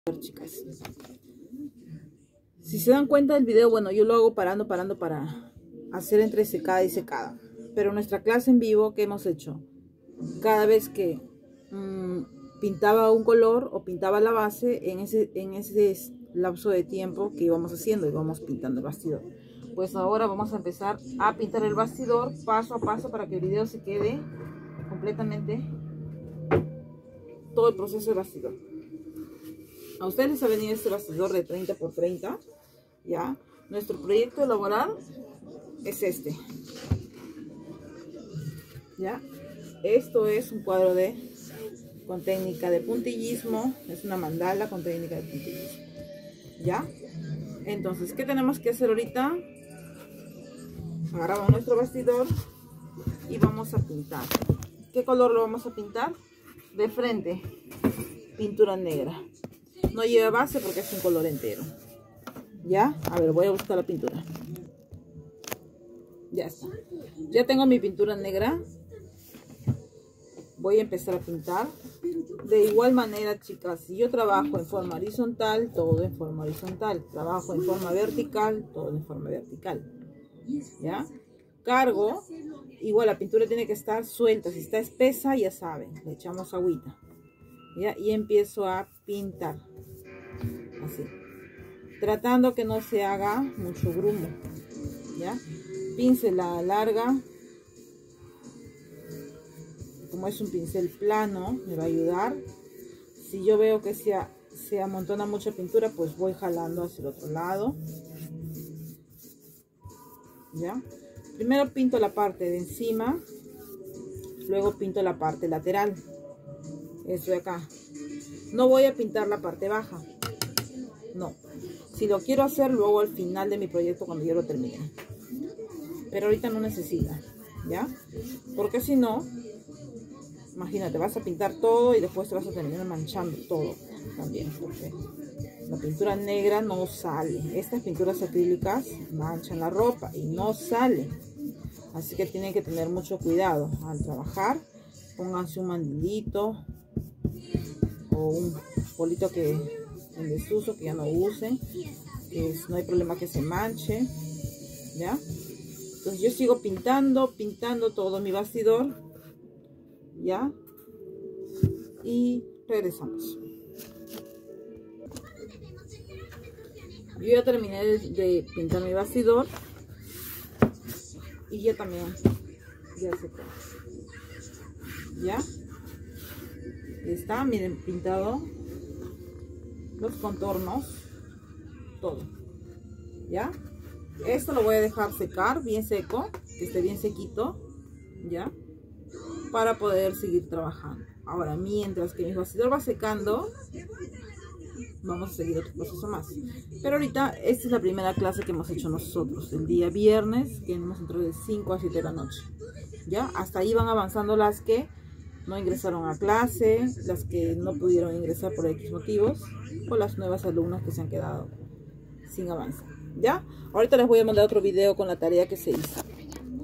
Chicas, si se dan cuenta del video, bueno, yo lo hago parando para hacer entre secada y secada. Pero nuestra clase en vivo, ¿qué hemos hecho? Cada vez que pintaba un color o pintaba la base, en ese lapso de tiempo que íbamos haciendo, íbamos pintando el bastidor. Pues ahora vamos a empezar a pintar el bastidor paso a paso para que el video se quede completamente todo el proceso del bastidor. A ustedes les ha venido este bastidor de 30 por 30, ¿ya? Nuestro proyecto laboral es este, ¿ya? Esto es un cuadro con técnica de puntillismo, es una mandala con técnica de puntillismo, ¿ya? Entonces, ¿qué tenemos que hacer ahorita? Agarramos nuestro bastidor y vamos a pintar. ¿Qué color lo vamos a pintar? De frente, pintura negra. No lleva base porque es un color entero. ¿Ya? A ver, voy a buscar la pintura. Ya está. Ya tengo mi pintura negra. Voy a empezar a pintar. De igual manera, chicas, si yo trabajo en forma horizontal, todo en forma horizontal. Trabajo en forma vertical, todo en forma vertical. ¿Ya? Cargo. Igual la pintura tiene que estar suelta. Si está espesa, ya saben, le echamos agüita. ¿Ya? Y empiezo a pintar. Así. Tratando que no se haga mucho grumo. ¿Ya? Pincel larga. Como es un pincel plano, me va a ayudar. Si yo veo que se amontona mucha pintura, pues voy jalando hacia el otro lado. ¿Ya? Primero pinto la parte de encima, luego pinto la parte lateral. Esto de acá. No voy a pintar la parte baja. No. Si lo quiero hacer, lo hago al final de mi proyecto cuando yo lo termine. Pero ahorita no necesita. ¿Ya? Porque si no, imagínate, vas a pintar todo y después te vas a terminar manchando todo también. Porque la pintura negra no sale. Estas pinturas acrílicas manchan la ropa y no sale. Así que tienen que tener mucho cuidado al trabajar. Pónganse un mandilito o un polito en desuso, que ya no usen. No hay problema que se manche. ¿Ya? Entonces yo sigo pintando todo mi bastidor. ¿Ya? Y regresamos. Yo ya terminé de pintar mi bastidor. Y ya también ya secó. ¿Ya? Está, miren, pintado los contornos, todo. ¿Ya? Esto lo voy a dejar secar bien seco, que esté bien sequito. ¿Ya? Para poder seguir trabajando. Ahora, mientras que mi bastidor va secando, vamos a seguir otro proceso más. Pero ahorita, esta es la primera clase que hemos hecho nosotros, el día viernes, que hemos entrado de 5 a 7 de la noche. ¿Ya? Hasta ahí van avanzando las que no ingresaron a clase, las que no pudieron ingresar por X motivos, o las nuevas alumnas que se han quedado sin avanzar. ¿Ya? Ahorita les voy a mandar otro video con la tarea que se hizo.